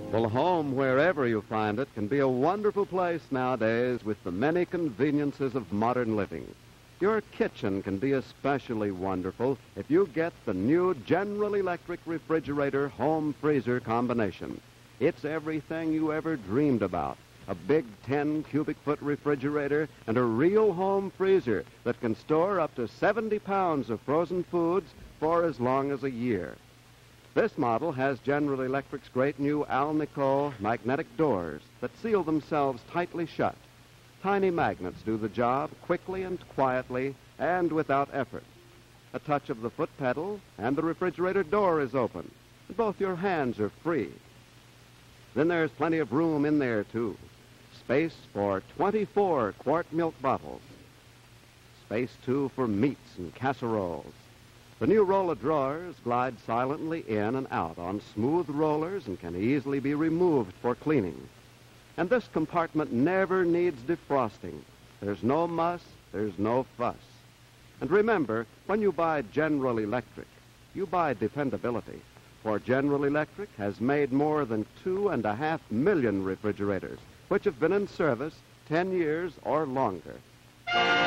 Well, home, wherever you find it, can be a wonderful place nowadays with the many conveniences of modern living. Your kitchen can be especially wonderful if you get the new General Electric refrigerator home freezer combination. It's everything you ever dreamed about. A big 10 cubic foot refrigerator and a real home freezer that can store up to 70 pounds of frozen foods for as long as a year. This model has General Electric's great new Alnico magnetic doors that seal themselves tightly shut. Tiny magnets do the job quickly and quietly and without effort. A touch of the foot pedal and the refrigerator door is open. Both your hands are free. Then there's plenty of room in there, too. Space for 24 quart milk bottles. Space, too, for meats and casseroles. The new roll of drawers glide silently in and out on smooth rollers and can easily be removed for cleaning. And this compartment never needs defrosting. There's no muss, there's no fuss. And remember, when you buy General Electric, you buy dependability. For General Electric has made more than 2.5 million refrigerators, which have been in service 10 years or longer.